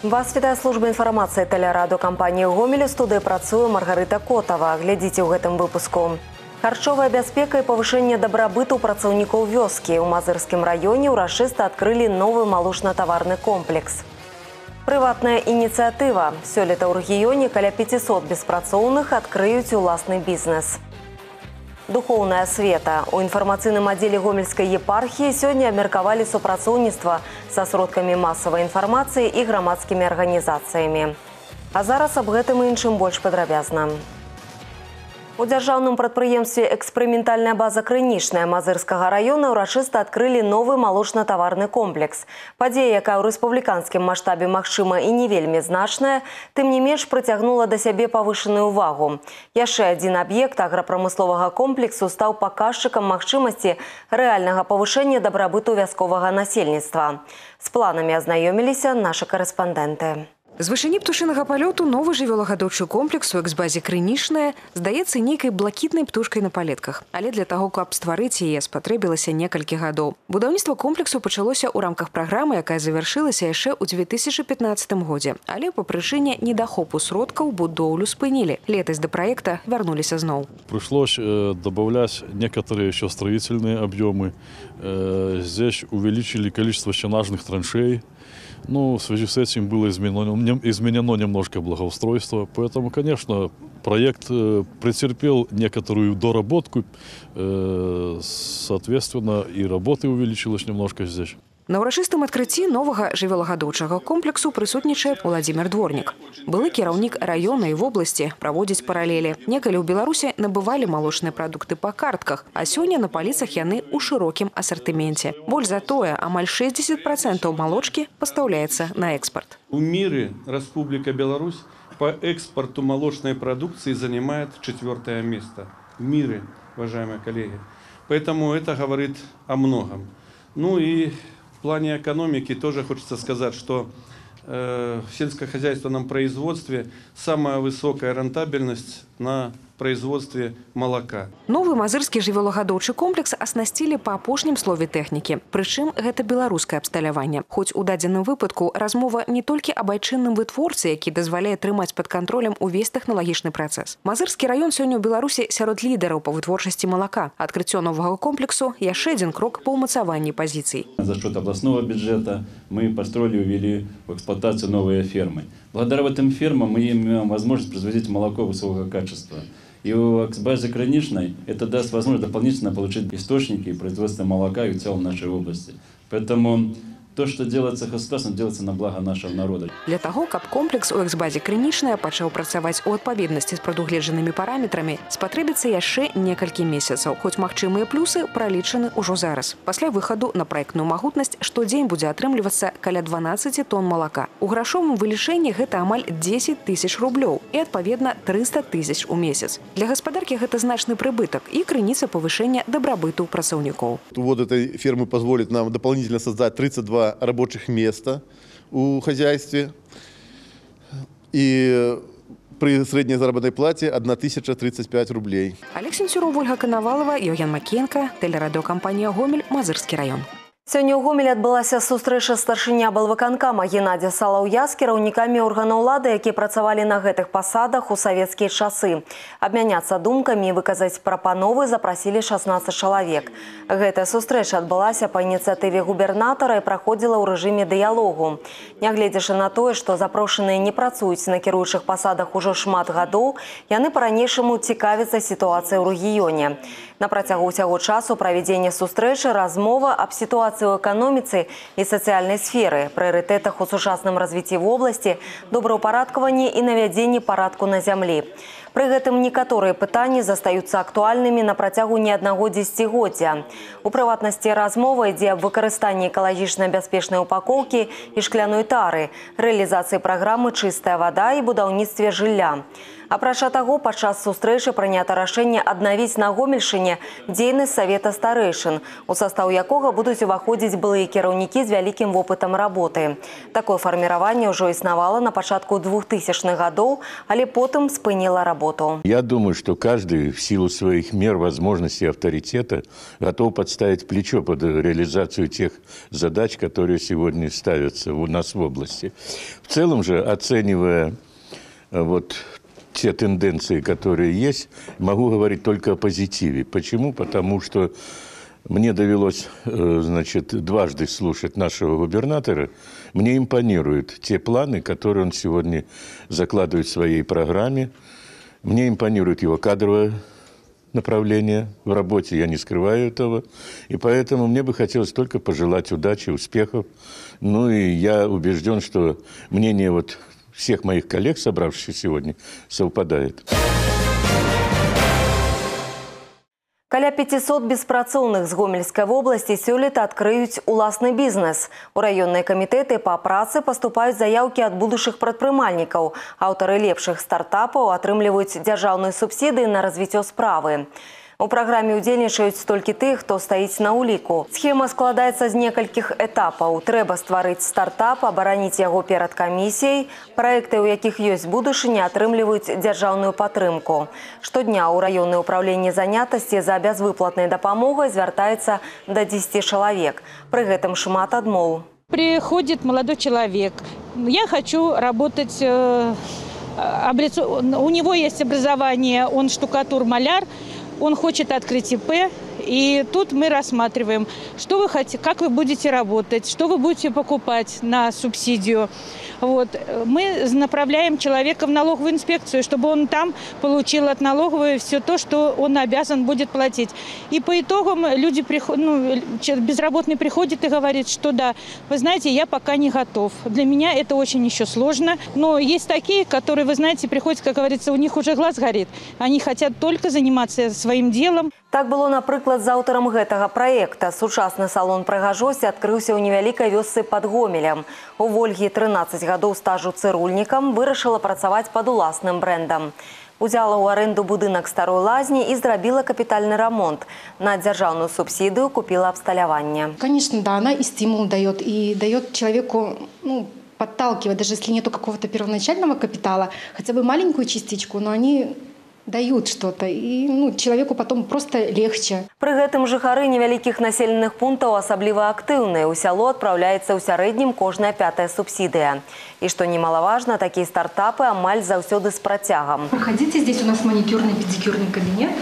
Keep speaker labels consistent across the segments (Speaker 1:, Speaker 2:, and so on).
Speaker 1: Вас вітае служба інфармацыі тэлерадыёкампаніі «Гомель». У студыі працуе Маргарыта Котава. Глядзіце ў гэтым выпуску. Харчовая бяспека і павышэнне дабрабыту працаўнікоў вёскі. У Мазырскім раёне ўрачыста адкрылі новы малочна-таварны комплекс. Прыватная ініцыятыва. Сёлета ў рэгіёне каля 500 беспрацоўных адкрыюць уласны бізнес. Духоўная асвета. У інфармацыйным аддзеле Гомельскай епархіі сёння абмеркавалі супрацоўніцтва са сродкамі масавай інфармацыі і грамадскімі арганізацыямі. А зараз аб гэтым і іншым больш падрабязна. У дзяржаўным прадпрыемстве «Эксперыментальная база Крынічная» Мазырскага раёна ўрачыста адкрылі новы малочна-таварны комплекс. Падзея, якая ў рэспубліканскім маштабе магчыма і не вельмі значная, тым не менш прыцягнула да сябе павышаную ўвагу. Яшчэ адзін аб'ект аграпрамысловага комплексу стаў паказчыкам магчымасці рэальнага павышэння дабрабыту вясковага насельніцтва. З планамі азнаёміліся нашы карэспандэнты.
Speaker 2: З вышыні птушынага палёту новы жывёлагадоўчы комплекс у экс-базе Крынічная здаецца нейкай блакітнай птушкай на палетках. Але для таго, каб стварыць яе, спатрэбілася некалькі гадоў. Будаўніцтва комплексу пачалося ў рамках праграмы, якая завяршылася яшчэ ў 2015 годзе. Але па прычыне недахопу сродкаў будоўлю спынілі. Летась да праекта вярнуліся зноў.
Speaker 3: Пришлось добавлять некоторые еще строительные объемы. Здесь увеличили количество стенажных траншей. Ну, в связи с этим было изменено немножко благоустройство. Поэтому, конечно, проект претерпел некоторую доработку. Соответственно, и работы увеличилось немножко здесь.
Speaker 2: На ўрачыстым адкрыцці новага жывёлагадоўчага комплексу прысутнічае Владимир Дворнік. Былы кіраўнік раёна і вобласці праводзіць паралелі. Некалі ў Беларусі набывалі малочныя прадукты па картках, а сёння на паліцах яны ў шырокім асартыменце. Больш за тое, амаль 60% малочкі пастаўляецца на экспорт.
Speaker 4: В мире Республика Беларусь по экспорту молочной продукции занимает 4-е место. В мире, уважаемые коллеги. Поэтому это говорит о многом. Ну и в плане экономики тоже хочется сказать, что в сельскохозяйственном производстве самая высокая рентабельность на производстве молока.
Speaker 2: Новый мазырскі жывёлагадоўчы комплекс аснасцілі па апошнім слове тэхнікі. Прычым гэта беларускае абсталяванне. Хоць у дадзеным выпадку размова не толькі аб айчынным вытворцы, які дазваляе трымаць пад кантролем увесь тэхналагічны працэс. Мазырскі раён сёння ў Беларусі сярод лідараў па вытворчасці малака. Адкрыццё новага комплексу яшчэ адзін крок па ўмацаванні пазіцый.
Speaker 5: За счет областного бюджета мы построили и увели в эксплуатацию новые фермы. Благодаря этим фермам мы имеем возможность производить молоко высокого качества. И у экс-базе Крыничной это даст возможность дополнительно получить источники производства молока и в целом нашей области. Поэтому то, что делается государством, делается на благо нашего народа.
Speaker 2: Для таго, каб комплекс у экс-базе Крынічная пачаў працаваць у адпаведнасці з прадугледжанымі параметрамі, спатрэбіцца яшчэ некалькі месяцаў. Хоць магчымыя плюсы пралічаны ўжо зараз. Пасля выхаду на праектную магутнасць штодзень будзе атрымлівацца каля 12 тонн малака. У грашовым вылічэнні гэта амаль 10 тысяч рублёў і, адпаведна, 300 тысяч у месяц. Для гаспадаркі гэта значны прыбытак і крыніца павышэння дабрабыту працаўнікоў.
Speaker 6: Ввод этой фермы позволит нам дополнительно создать 32 рабочих места у хозяйстве и при средней заработной плате 1035 рублей.
Speaker 2: Олег Сенцюров, Ольга Коновалова, Евген Макенко, тэлерадыёкампанія «Гомель», Мазырскі раён.
Speaker 1: Сёння ў Гомелі адбылася сустрэча старшыня аблвыканкама Геннадзя Салаўя з кіраўнікамі органаў улады, якія працавалі на гэтых пасадах у савецкія часы. Абмяняцца думкамі і выказаць прапановы запрасілі 16 чалавек. Гэтая сустрэча адбылася па ініцыятыве губернатара і праходзіла ў рэжыме дыялогу. Нягледзячы на тое, што запрошаныя не працуюць на кіруючых пасадах ужо шмат гадоў, яны па-ранейшаму цікавяцца сітуацыяй у рэгіёне. На працягу ўсяго часу правядзення сустрэчы размова аб сітуацыі ў эканоміцы і сацыяльнай сферы, прыярытэтах у сучасным развіцці вобласці, добраўпарадкаванні і навядзенні парадку на зямлі. Пры гэтым некаторыя пытанні застаюцца актуальнымі на працягу не аднаго дзесяцігоддзя. У прыватнасці размова ідзе аб выкарыстанні экалагічна бяспечнай упакоўкі і шкляной тары, рэалізацыі праграмы «Чыстая вада» і будаўніцтве жылля. Апрача таго, падчас сустрэчы прынята рашэнне аднавіць на Гомельшчыне дзейнасць Савета старэйшын, у састаў якога будуць уваходзіць уваходзіць былыя кіраўнікі з вялікім вопытам работы. Такое фарміраванне ўжо існавала на пачатку 2000-х годов, але потым спыніла работу.
Speaker 7: Я думаю, что каждый в силу своих мер, возможностей, авторитета готов подставить плечо под реализацию тех задач, которые сегодня ставятся у нас в области. В целом же, оценивая те тенденции, которые есть, могу говорить только о позитиве. Почему? Потому что мне довелось, дважды слушать нашего губернатора. Мне импонируют те планы, которые он сегодня закладывает в своей программе. Мне импонирует его кадровое направление в работе, я не скрываю этого. И поэтому мне бы хотелось только пожелать удачи, успехов. Ну и я убежден, что мнение всех моих коллег, собравшихся сегодня, совпадает.
Speaker 1: Каля 500 беспрацоўных з Гомельской области сёлета открыюць уласны бізнес. У районные комитеты по працы поступают заявки от будущих прадпрымальнікаў. Аўтары лепшых стартапаў атрымліваюць дзяржаўныя субсидии на развіццё справы. У праграме удзельнічаюць толькі тых, хто стаіць на ўліку. Схема складаецца з некалькіх этапаў. Трэба стварыць стартап, абараніць яго перад камісіяй. Праекты, у якіх ёсць будучыня, атрымліваюць дзяржаўную падтрымку. Штодня ў раённае ўпраўленне занятасці за бязвыплатнай дапамогай звяртаецца да 10 чалавек. Пры гэтым шмат адмоў.
Speaker 8: Приходит молодой человек. Я хочу работать. У него есть образование, он штукатур-маляр. Он хочет открыть ИП, и тут мы рассматриваем, что вы хотите, как вы будете работать, что вы будете покупать на субсидию. Мы направляем человека в налоговую инспекцию, чтобы он там получил от налоговой все то, что он обязан будет платить. И по итогам люди безработный приходит и говорит, что да, вы знаете, я пока не готов. Для меня это очень еще сложно. Но есть такие, которые, вы знаете, приходят, как говорится, у них уже глаз горит. Они хотят только заниматься своим делом.
Speaker 1: Так было, напрыклад, з аўтарам гэтага праекта. Сучасны салон прыгажосці адкрыўся ў невялікай вёсцы пад Гомелем. У Вольгі 13 гадоў стажу цырульнікам, вырашыла працаваць пад уласным брэндам. Узяла ў аренду будынак старой лазні і зрабіла капітальны ремонт. На дзяржаўную субсидию купила абсталяванне.
Speaker 9: Конечно, да, она и стимул дает, и дает человеку, подталкивать, даже если нету какого-то первоначального капитала, хотя бы маленькую частичку, но они дают что-то, и человеку потом просто легче.
Speaker 1: Пры гэтым жыхары невялікіх населенных пунктаў асабліва актыўныя. У сяло адпраўляецца ў сярэднім кожная 5-я субсидия. И что немаловажно, такие стартапы амаль заўсёды з працягам.
Speaker 9: Проходите, здесь у нас маникюрный, педикюрный кабинет.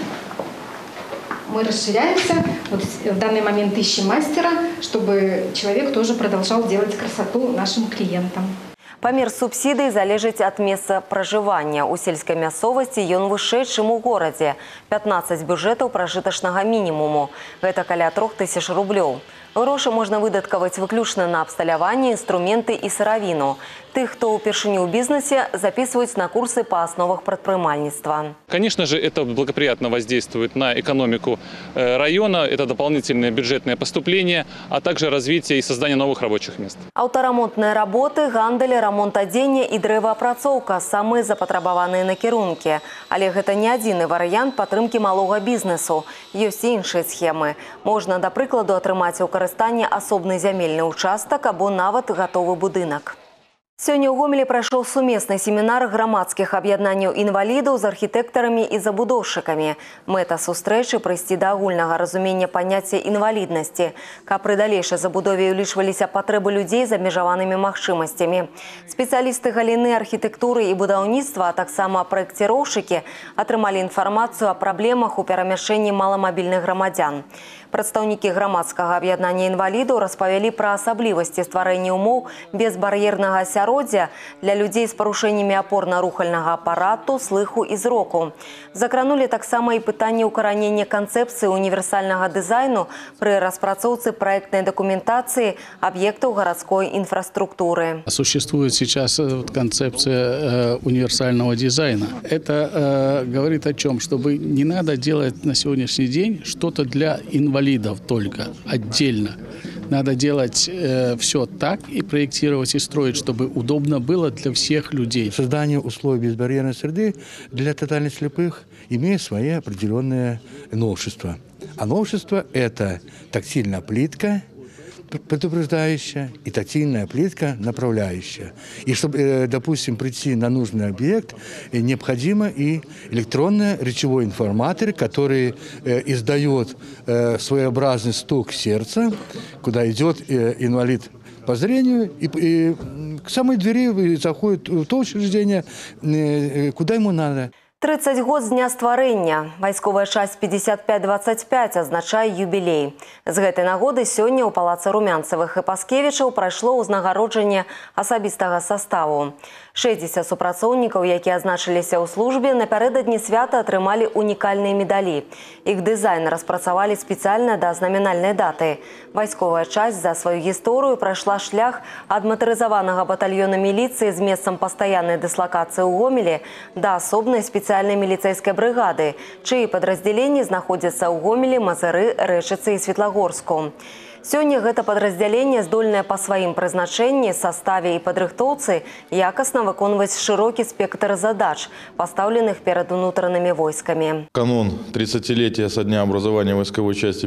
Speaker 9: Мы расширяемся. В данный момент ищем мастера, чтобы человек тоже продолжал делать красоту нашим клиентам.
Speaker 1: Памер субсидый залежыць ад месца пражывання. У сельскай мясцовасці ён вышэй, чым у горадзе. 15 бюджэтаў пражытачнага мінімуму. Гэта каля 3000 рублёў. Грошы можна выдаткаваць выключна на абсталяванне, інструменты і сыравіну. Тых, хто ўпершыню ў бізнесе, записывают на курсы по основах предпринимательства.
Speaker 10: Конечно же, это благоприятно воздействует на экономику района, это дополнительное бюджетное поступление, а также развитие и создание новых рабочих мест.
Speaker 1: Аўтарамонтныя работы, гандаль, рамонт адзення і дрэваапрацоўка – самыя запатрабаваныя накірункі. Але гэта не адзіны варыянт падтрымкі малога бізнесу. Ёсць і іншыя схемы. Можна, да прыкладу, атрымаць у карыстанне асобны зямельны участак або нават гатовы будынак. Сёння ў Гомелі прайшоў сумесны семінар грамадскіх аб'яднанняў інвалідаў з архітэктарамі і забудоўшчыкамі. Мэта сустрэчы – прыйсці да агульнага разумення паняцця інваліднасці, каб пры далейшай забудове ўлічваліся патрэбы людзей з абмежаванымі магчымасцямі. Спецыялісты галіны архітэктуры і будаўніцтва, а таксама праекціроўшчыкі атрымалі інфармацыю о праблемах у перамяшчэнні маламабільных грамадзян. Прадстаўнікі грамадскага аб'яднання інвалідаў распавялі пра асаблівасці стварэння ўмоў безбар'ернага асяроддзя для людзей з парушэннямі апорна-рухальнага апарату, слыху і зроку. Закранулі таксама і пытанне ўкаранення канцэпцыі універсальнага дызайну пры распрацоўцы праектнай дакументацыі аб'ектаў гарадской инфраструктуры.
Speaker 11: Существует сейчас концепция универсального дизайна. Это говорит о чем? Чтобы не надо делать на сегодняшний день что-то для инвалидов только, отдельно. Надо делать все так и проектировать и строить, чтобы удобно было для всех людей.
Speaker 12: Создание условий безбарьерной среды для тотально слепых имеет свои определенные новшества. А новшество – это тактильная плитка, предупреждающая и тактильная плитка направляющая. И чтобы, допустим, прийти на нужный объект, необходимо и электронный речевой информатор, который издает своеобразный стук сердца, куда идет инвалид по зрению и к самой двери заходит в то учреждение, куда ему надо.
Speaker 1: 30 год з дня стварэння. Вайсковая часть 5525 азначае юбілей. З гэтай нагоды сёння ў палацы Румянцевых і Паскевічаў прайшло ўзнагароджанне асабістага саставу. 60 супрацоўнікаў, якія азначыліся ў службе, напярэдадні свята атрымалі унікальныя медалі. Іх дызайн распрацавалі спецыяльна да знамінальнай даты. Вайсковая часть за сваю гісторыю прайшла шлях ад матарызаванага батальёна міліцыі з месцам пастаяннай дыслакацыі ў Гомелі да асобнай спецыяльнай міліцэйскай брыгады, чыі падраздзяленні знаходзяцца ў Гомелі, Мазыры, Рэчыцы і Светлагорску. Сёння гэта падраздзяленне здольнае па сваім прызначэнні, саставе і падрыхтоўцы якасна выконваць шырокі спектр задач, пастаўленых перад унутранымі войскамі.
Speaker 13: Канун 30-летия со дня образования войсковой части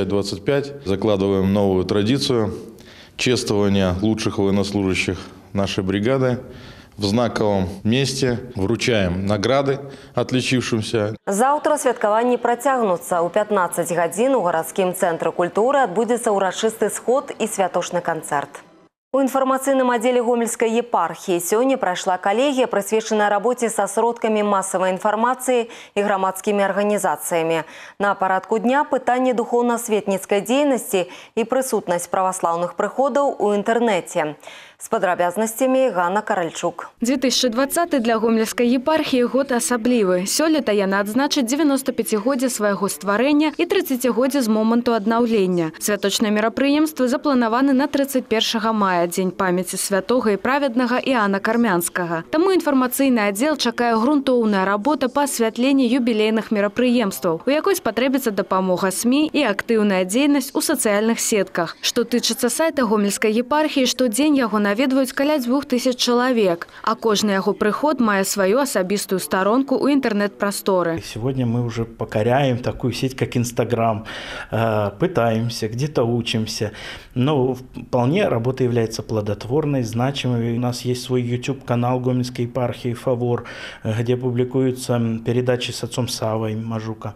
Speaker 13: 5525 закладываем новую традицию чествования лучших военнослужащих нашей бригады. В знаковом месте вручаем награды отличившимся.
Speaker 1: Заўтра святкаванні працягнуцца. У 15 гадзін у гарадскім цэнтры культуры адбудзецца ўрачысты сход і святочны канцэрт. У інфармацыйным аддзеле Гомельскай епархіі сёння прайшла калегія, прысвечаная рабоце са сродкамі масавай інфармацыі і грамадскімі арганізацыямі. На парадку дня пытанне духоўна-асветніцкай дзейнасці і прысутнасць праваслаўных прыходаў у інтэрнэце. С падрабязнасцямі Ганна Каральчук.
Speaker 14: 2020 для Гомельскай епархіі год асаблівы. Сёлета яна адзначыць 95годдзе свайго стварэння і 30годдзе з моманту аднаўлення. Святочныя мерапрыемствы запланаваны на 31 мая, дзень памяці святога і праведнага Іана Кармянскага. Таму інфармацыйны аддзел чакае грунтоўная работа па асвятленні юбілейных мерапрыемстваў, у якой спатрэбіцца дапамога СМІ і актыўная дзейнасць у сацыяльных сетках. Што тычыцца сайта Гомельскай епархіі, штодзень яго наведваюць каля 2000 чалавек, а кожны яго прыход мае сваю асабістую сторонку у интернет-просторы.
Speaker 15: Сегодня мы уже покоряем такую сеть, как Инстаграм, пытаемся, где-то учимся, но вполне работа является плодотворной, значимой. У нас есть свой YouTube-канал Гомельской епархии «Фавор», где публикуются передачи с отцом Савой Мажука,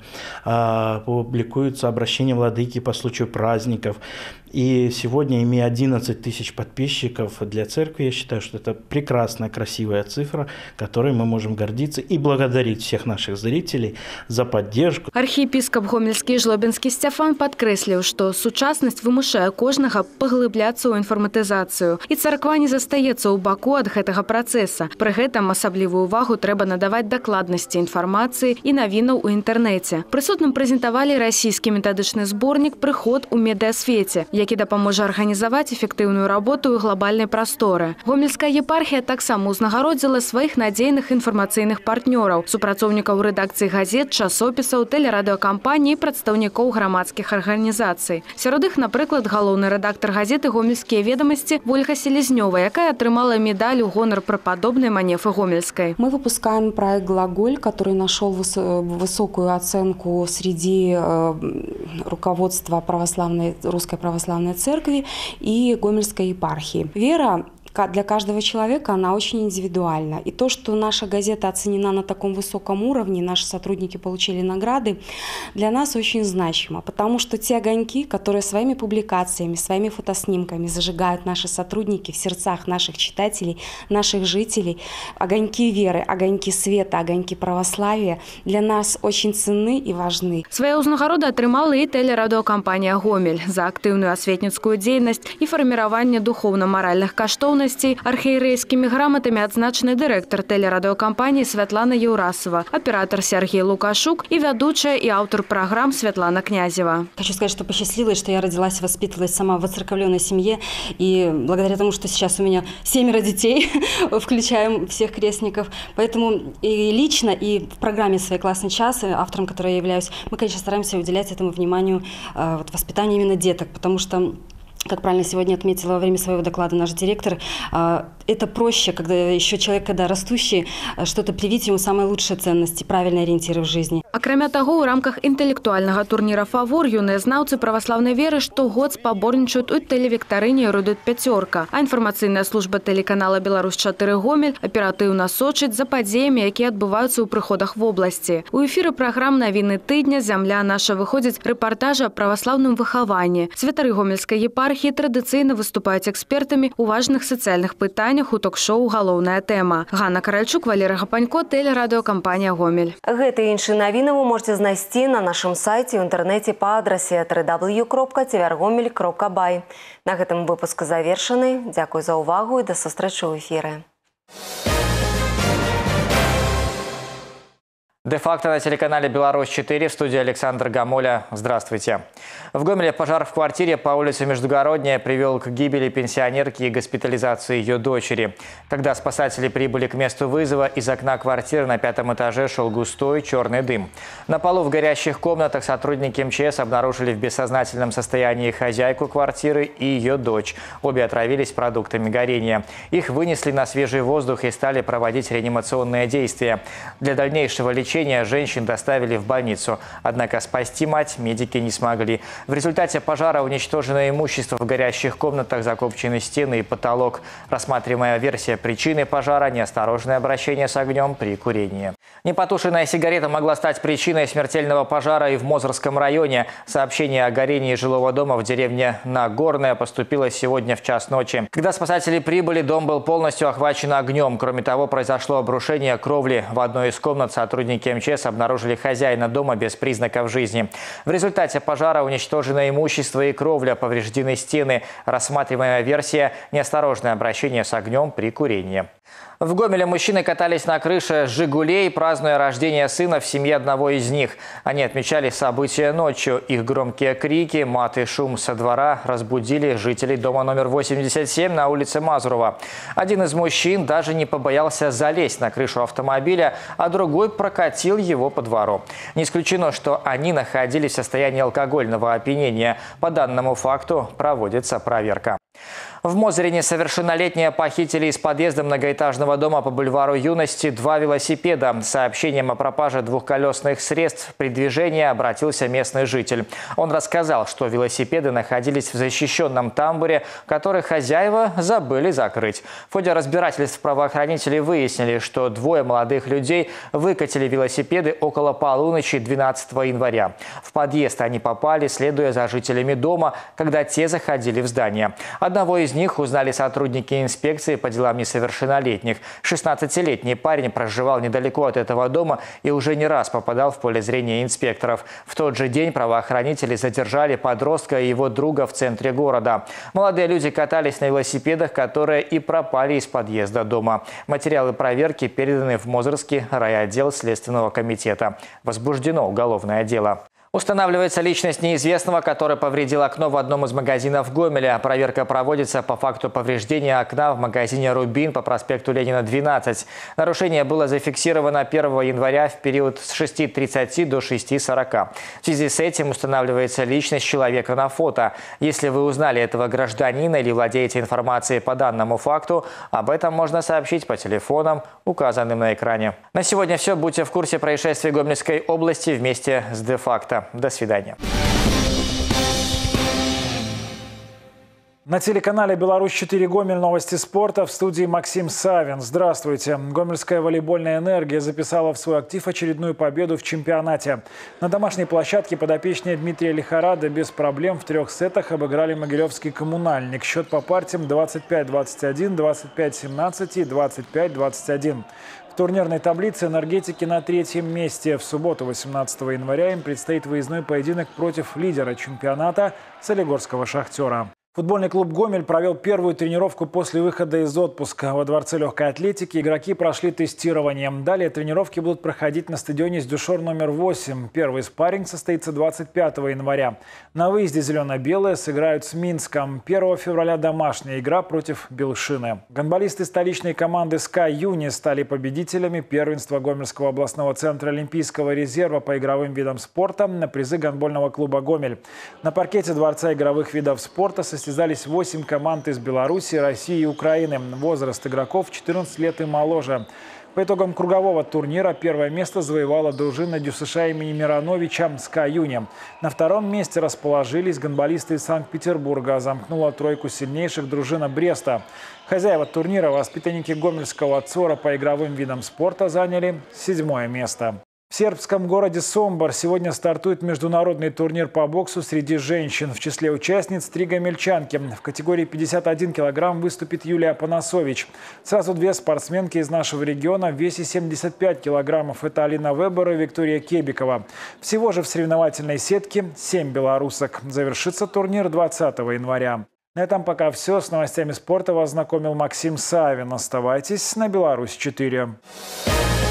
Speaker 15: публикуются обращения владыки по случаю праздников. И сегодня, имея 11 тысяч подписчиков для церкви, я считаю, что это прекрасная, красивая цифра, которой мы можем гордиться и благодарить всех наших зрителей за поддержку.
Speaker 14: Архіепіскап Гомельскі Жлобінскі Сцяфан падкрэсліў, што сучаснасць вымушае кожнага паглыбляцца ў інфарматызацыю. І царква не застаецца ў баку ад гэтага працэса. Пры гэтым асаблівую увагу трэба надаваць дакладнасці інфармацыі і навінаў у інтэрнэце. Прысутным прэзентавалі расійскі метадычны зборнік «Прыход у медыасвеце», які дапаможа арганізаваць эфектыўную работу ў глобальнай прасторы. Гомельская епархія таксама ўзнагародзіла сваіх надзейных інфармацыйных партнёраў, супрацоўнікаў рэдакцыі газет, часопісаў, тэлерадыёкампаній, прадстаўнікоў грамадскіх арганізацый. Сярод іх, напрыклад, галоўны рэдактар газеты «Гомельскія ведомости» Вольга Селезнёва, якая атрымала медаль у гонар преподобной Манефы Гомельской.
Speaker 16: Мы выпускаем проект «Глаголь», который нашел высокую оценку среди руководства Русской Православной Церкви и Гомельской епархии. Вера для каждого человека она очень индивидуальна. И то, что наша газета оценена на таком высоком уровне, наши сотрудники получили награды, для нас очень значимо. Потому что те огоньки, которые своими публикациями, своими фотоснимками зажигают наши сотрудники в сердцах наших читателей, наших жителей, огоньки веры, огоньки света, огоньки православия для нас очень ценны и важны.
Speaker 14: Свае ўзнагароды атрымала і тэлерадыёкампанія «Гомель» за актыўную асветніцкую дзейнасць і фарміраванне духоўна-маральных каштоўнасцей. Архіерэйскімі грамотами адзначаны дырэктар тэлерадыёкампаніі Святлана Еўрасова, оператор Сергей Лукашук и ведущая и автор программ Светлана Князева.
Speaker 16: Хочу сказать, что посчастливилось, что я родилась и воспитывалась сама в воцерковленной семье. И благодаря тому, что сейчас у меня 7 детей, включая всех крестников. Поэтому и лично, и в программе «Свой классный час», автором которой я являюсь, мы, конечно, стараемся уделять этому вниманию, воспитанию именно деток. Потому что, как правильно сегодня отметила во время своего доклада наш директор, это проще, когда еще человек, когда растущий, что-то привить ему самые лучшие ценности, правильные ориентиры в жизни.
Speaker 14: Акрамя таго, у рамках інтэлектуальнага турніра «Фавор» юныя знаўцы праваслаўнай веры штогод спаборнічаюць у тэлевіктарыне «Эрудыт пяцёрка», а інфармацыйная служба тэлеканала «Беларусь-4 Гомель» аператыўна сочыць за падзеямі, якія адбываюцца ў прыходах вобласці. У эфіры праграм «Навіны тыдня», «Зямля наша» выходзяць рэпартажы аб праваслаўным выхаванні. Святары гомельскай епархіі традыцыйна выступаюць экспертамі ў важных сацыяльных пытаннях у ток-шоу «Галоўная тэма». Ганна Каральчук, Валерий Гапанько, тэлерадыёкампанія «Гомель».
Speaker 1: Гэты і іншыя навіны вы можете знайсці на нашым сайце ў інтэрнэце па адрасе www.tvrgomel.by. На гэтым выпуск завершаны. Дзякуй за ўвагу і да сустрэчы ў эфіры.
Speaker 17: Де-факто на телеканале «Беларусь-4», в студии Александр Гамоля. Здравствуйте. В Гомеле пожар в квартире по улице Междугородняя привел к гибели пенсионерки и госпитализации ее дочери. Когда спасатели прибыли к месту вызова, из окна квартиры на 5-м этаже шел густой черный дым. На полу в горящих комнатах сотрудники МЧС обнаружили в бессознательном состоянии хозяйку квартиры и ее дочь. Обе отравились продуктами горения. Их вынесли на свежий воздух и стали проводить реанимационные действия. Для дальнейшего лечения женщин доставили в больницу. Однако спасти мать медики не смогли. В результате пожара уничтожено имущество в горящих комнатах, закопчены стены и потолок. Рассматриваемая версия причины пожара – неосторожное обращение с огнем при курении. Непотушенная сигарета могла стать причиной смертельного пожара и в Мозырском районе. Сообщение о горении жилого дома в деревне Нагорная поступило сегодня в час ночи. Когда спасатели прибыли, дом был полностью охвачен огнем. Кроме того, произошло обрушение кровли. В одной из комнат сотрудники МЧС обнаружили хозяина дома без признаков жизни. В результате пожара уничтожено имущество и кровля, повреждены стены. Рассматриваемая версия – неосторожное обращение с огнем при курении. В Гомеле мужчины катались на крыше «Жигулей», празднуя рождение сына в семье одного из них. Они отмечали события ночью. Их громкие крики, мат и шум со двора разбудили жителей дома номер 87 на улице Мазурова. Один из мужчин даже не побоялся залезть на крышу автомобиля, а другой прокатил его по двору. Не исключено, что они находились в состоянии алкогольного опьянения. По данному факту проводится проверка. В Мозырине совершеннолетние похитили из подъезда многоэтажного дома по бульвару Юности 2 велосипеда. С сообщением о пропаже двухколесных средств при движении обратился местный житель. Он рассказал, что велосипеды находились в защищенном тамбуре, который хозяева забыли закрыть. В ходе разбирательств правоохранители выяснили, что 2 молодых людей выкатили велосипеды около полуночи 12 января. В подъезд они попали, следуя за жителями дома, когда те заходили в здание. Одного из них узнали сотрудники инспекции по делам несовершеннолетних. 16-летний парень проживал недалеко от этого дома и уже не раз попадал в поле зрения инспекторов. В тот же день правоохранители задержали подростка и его друга в центре города. Молодые люди катались на велосипедах, которые и пропали из подъезда дома. Материалы проверки переданы в Мозырский райотдел Следственного комитета. Возбуждено уголовное дело. Устанавливается личность неизвестного, который повредил окно в одном из магазинов Гомеля. Проверка проводится по факту повреждения окна в магазине «Рубин» по проспекту Ленина, 12. Нарушение было зафиксировано 1 января в период с 6:30 до 6:40. В связи с этим устанавливается личность человека на фото. Если вы узнали этого гражданина или владеете информацией по данному факту, об этом можно сообщить по телефонам, указанным на экране. На сегодня все. Будьте в курсе происшествий Гомельской области вместе с «Де-факто». До свидания.
Speaker 18: На телеканале «Беларусь-4 Гомель» новости спорта, в студии Максим Савин. Здравствуйте. Гомельская волейбольная «Энергия» записала в свой актив очередную победу в чемпионате. На домашней площадке подопечные Дмитрия Лихорада без проблем в 3 сетах обыграли Могилевский «Коммунальник». Счет по партиям 25-21, 25-17 и 25-21. В турнирной таблице энергетики на 3-м месте. В субботу, 18 января, им предстоит выездной поединок против лидера чемпионата Солигорского «Шахтера». Футбольный клуб «Гомель» провел первую тренировку после выхода из отпуска. Во Дворце легкой атлетики игроки прошли тестирование. Далее тренировки будут проходить на стадионе «Сдюшор» номер 8. Первый спарринг состоится 25 января. На выезде «Зелено-белые» сыграют с Минском. 1 февраля домашняя игра против Белшины. Гандболисты столичной команды «СКА Юни» стали победителями первенства Гомельского областного центра Олимпийского резерва по игровым видам спорта на призы гандбольного клуба «Гомель». На паркете Дворца игровых видов спорта состязались 8 команд из Беларуси, России и Украины. Возраст игроков 14 лет и моложе. По итогам кругового турнира первое место завоевала дружина ДЮСШ имени Мироновича «Скаюни». На втором месте расположились гандболисты из Санкт-Петербурга. Замкнула тройку сильнейших дружина Бреста. Хозяева турнира, воспитанники Гомельского ЦОРа по игровым видам спорта, заняли 7-е место. В сербском городе Сомбор сегодня стартует международный турнир по боксу среди женщин. В числе участниц 3 гомельчанки. В категории 51 килограмм выступит Юлия Панасович. Сразу 2 спортсменки из нашего региона в весе 75 килограммов. Это Алина Вебер и Виктория Кебикова. Всего же в соревновательной сетке 7 белорусок. Завершится турнир 20 января. На этом пока все. С новостями спорта вас знакомил Максим Савин. Оставайтесь на Беларусь 4.